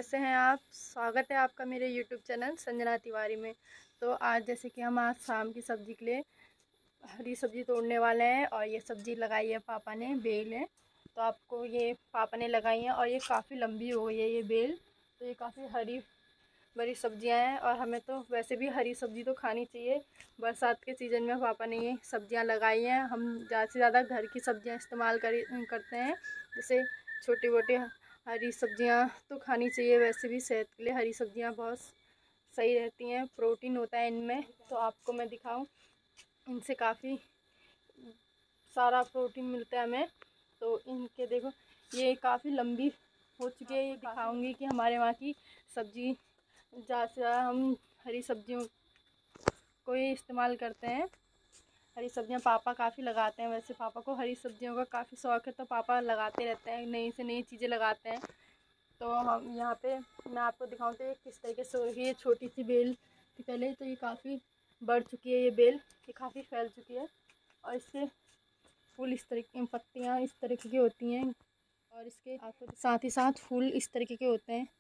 कैसे हैं आप। स्वागत है आपका मेरे YouTube चैनल संजना तिवारी में। तो आज जैसे कि हम आज शाम की सब्ज़ी के लिए हरी सब्ज़ी तोड़ने वाले हैं और ये सब्ज़ी लगाई है पापा ने, बेल है। तो आपको ये पापा ने लगाई है और ये काफ़ी लंबी हो गई है ये बेल। तो ये काफ़ी हरी भरी सब्जियां हैं और हमें तो वैसे भी हरी सब्ज़ी तो खानी चाहिए। बरसात के सीज़न में पापा ने ये सब्जियां लगाई हैं। हम ज़्यादा से ज़्यादा घर की सब्जियां इस्तेमाल करते हैं। जैसे छोटी मोटी हरी सब्जियां तो खानी चाहिए, वैसे भी सेहत के लिए हरी सब्जियां बहुत सही रहती हैं, प्रोटीन होता है इनमें। तो आपको मैं दिखाऊं, इनसे काफ़ी सारा प्रोटीन मिलता है हमें। तो इनके देखो ये काफ़ी लंबी हो चुकी है। ये दिखाऊंगी कि हमारे वहाँ की सब्ज़ी ज़्यादा से ज़्यादा हम हरी सब्जियों को ही इस्तेमाल करते हैं। हरी सब्जियां पापा काफ़ी लगाते हैं, वैसे पापा को हरी सब्जियों का काफ़ी शौक़ है तो पापा लगाते रहते हैं, नई से नई चीज़ें लगाते हैं। तो हम यहाँ पे मैं आपको दिखाऊँ तो ये किस तरीके से हो रही है। ये छोटी सी बेल थी पहले, तो ये काफ़ी बढ़ चुकी है। ये बेल ये काफ़ी फैल चुकी है और इसके फूल इस तरीके, पत्तियाँ इस तरीके की होती हैं और इसके साथ ही साथ फूल इस तरीके के होते हैं।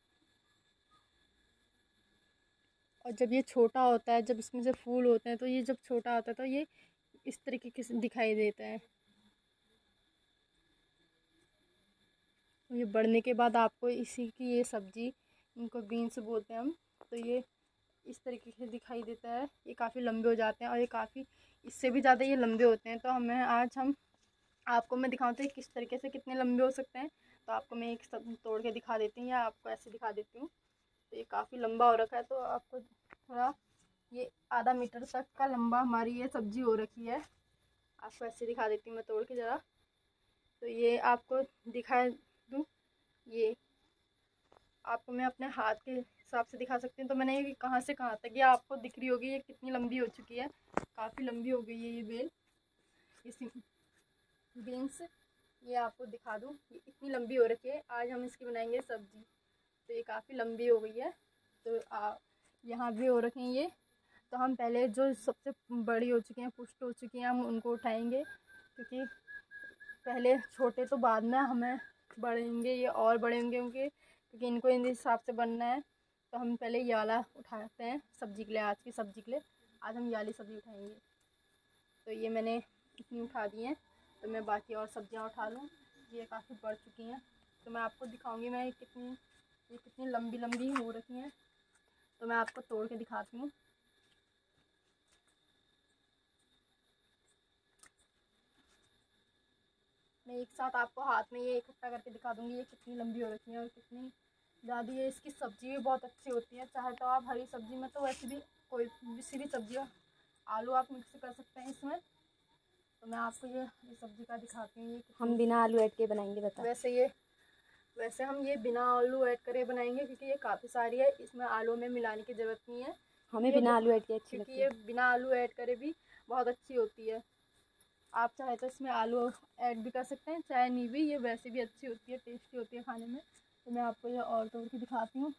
और जब ये छोटा होता है, जब इसमें से फूल होते हैं, तो ये जब छोटा होता है तो ये इस तरीके के दिखाई देता है। ये बढ़ने के बाद आपको इसी की ये सब्ज़ी, इनको बीन्स बोलते हैं हम, तो ये इस तरीके से दिखाई देता है। ये काफ़ी लंबे हो जाते हैं और ये काफ़ी इससे भी ज़्यादा ये लंबे होते हैं। तो हम आपको मैं दिखाऊँ तो ये किस तरीके से कितने लंबे हो सकते हैं। तो आपको मैं एक सब तोड़ के दिखा देती हूँ या आपको ऐसे दिखा देती हूँ। तो ये काफ़ी लंबा हो रखा है, तो आपको थोड़ा ये आधा मीटर तक का लंबा हमारी ये सब्ज़ी हो रखी है। आपको ऐसे दिखा देती हूँ मैं तोड़ के ज़रा। तो ये आपको दिखा दूँ, ये आपको मैं अपने हाथ के हिसाब से दिखा सकती हूँ। तो मैंने ये कहाँ से कहाँ तक ये आपको दिख रही होगी, ये कितनी लंबी हो चुकी है। काफ़ी लंबी हो गई है ये बेल, इसी बीन्स ये आपको दिखा दूँ, ये इतनी लंबी हो रखी है। आज हम इसकी बनाएंगे सब्ज़ी। तो ये काफ़ी लंबी हो गई है। तो यहाँ भी हो रखे हैं ये। तो हम पहले जो सबसे बड़ी हो चुकी हैं, पुष्ट हो चुकी हैं, हम उनको उठाएंगे, क्योंकि पहले छोटे तो बाद में हमें बढ़ेंगे, ये और बढ़ेंगे क्योंकि इनको इन हिसाब से बनना है। तो हम पहले ये वाला उठाते हैं सब्ज़ी के लिए, आज की सब्ज़ी के लिए। आज हम ये वाली सब्ज़ी उठाएंगे। तो ये मैंने इतनी उठा दी हैं, तो मैं बाकी और सब्ज़ियाँ उठा लूँ। ये काफ़ी बढ़ चुकी हैं, तो मैं आपको दिखाऊँगी मैं ये कितनी लंबी लंबी हो रखी हैं। तो मैं आपको तोड़ के दिखाती हूँ। मैं एक साथ आपको हाथ में ये इकट्ठा करके दिखा दूँगी ये कितनी लंबी हो रखी है और कितनी ज़्यादा है। इसकी सब्ज़ी भी बहुत अच्छी होती है। चाहे तो आप हरी सब्ज़ी में, तो वैसे भी कोई किसी भी सब्ज़ी, आलू आप मिक्स कर सकते हैं इसमें। तो मैं आपको ये सब्ज़ी का दिखाती हूँ। ये हम बिना आलू ऐड के बनाएंगे, बता। वैसे हम ये बिना आलू ऐड करे बनाएंगे, क्योंकि ये काफ़ी सारी है, इसमें आलू में मिलाने की ज़रूरत नहीं है। हमें बिना आलू ऐड के अच्छी लगती है, क्योंकि ये बिना आलू ऐड करे भी बहुत अच्छी होती है। आप चाहे तो इसमें आलू ऐड भी कर सकते हैं, चाहे नहीं भी, ये वैसे भी अच्छी होती है, टेस्टी होती है खाने में। तो मैं आपको ये और तोड़ के दिखाती हूँ।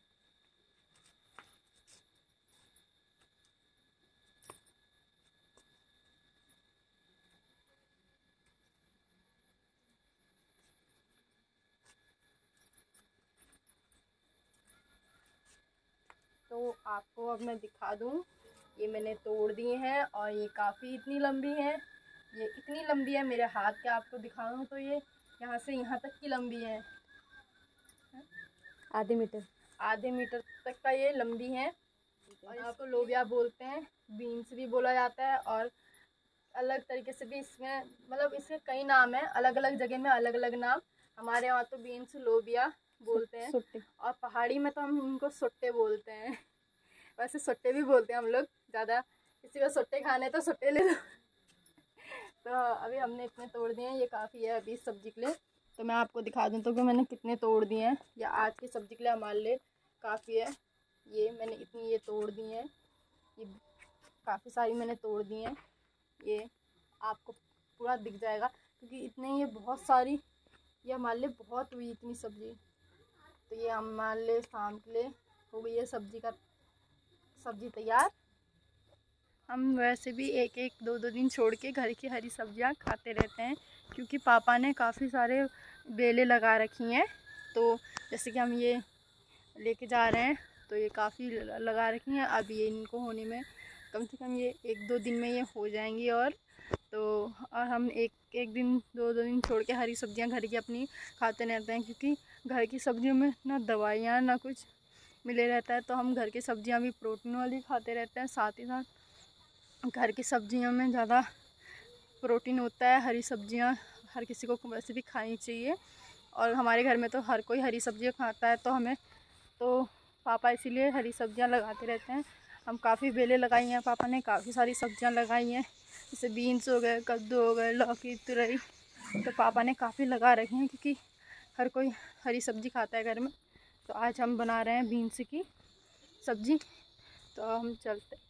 तो आपको अब मैं दिखा दूँ, ये मैंने तोड़ दिए हैं और ये काफ़ी इतनी लंबी है। ये इतनी लंबी है, मेरे हाथ के आपको दिखाऊँ तो ये यहाँ से यहाँ तक की लंबी है, आधे मीटर तक का ये लंबी है। और इसको लोबिया बोलते हैं, बीन्स भी बोला जाता है, और अलग तरीके से भी इसमें, मतलब इसके कई नाम हैं, अलग अलग जगह में अलग अलग नाम। हमारे यहाँ तो बीन्स लोबिया बोलते हैं, और पहाड़ी में तो हम उनको सुट्टे बोलते हैं। वैसे सुट्टे भी बोलते हैं हम लोग ज़्यादा, किसी को सुट्टे खाने तो सुट्टे ले लो। तो अभी हमने इतने तोड़ दिए हैं, ये काफ़ी है अभी सब्ज़ी के लिए। तो मैं आपको दिखा दूँ तो कि मैंने कितने तोड़ दिए हैं, या आज की सब्ज़ी के लिए हमारे लिए काफ़ी है। ये मैंने इतनी ये तोड़ दी हैं, ये काफ़ी सारी मैंने तोड़ दी हैं। ये आपको पूरा दिख जाएगा, क्योंकि इतने ये बहुत सारी, ये हमारे लिए बहुत हुई इतनी सब्ज़ी। तो ये हमारे लिए शाम के लिए हो गई है सब्ज़ी तैयार। हम वैसे भी एक एक दो दो दिन छोड़ के घर की हरी सब्जियां खाते रहते हैं, क्योंकि पापा ने काफ़ी सारे बेलें लगा रखी हैं। तो जैसे कि हम ये लेके जा रहे हैं। तो ये काफ़ी लगा रखी हैं। अब ये इनको होने में कम से कम ये 1-2 दिन में ये हो जाएंगी। और हम एक दिन 2 दिन छोड़ के हरी सब्जियां घर की अपनी खाते रहते हैं, क्योंकि घर की सब्जियों में ना दवाइयाँ ना कुछ मिले रहता है। तो हम घर की सब्जियां भी प्रोटीन वाली खाते रहते हैं। साथ ही साथ घर की सब्जियों में ज़्यादा प्रोटीन होता है। हरी सब्जियां हर किसी को वैसे भी खानी चाहिए, और हमारे घर में तो हर कोई हरी सब्जियां खाता है। तो पापा इसीलिए हरी सब्जियां लगाते रहते हैं। हम काफ़ी बेलें लगाई हैं, पापा ने काफ़ी सारी सब्जियां लगाई हैं, जैसे बीन्स हो गए, कद्दू हो गए, लौकी, तुरई। तो पापा ने काफ़ी लगा रखे हैं, क्योंकि हर कोई हरी सब्जी खाता है घर में। तो आज हम बना रहे हैं बीन्स की सब्ज़ी। तो हम चलते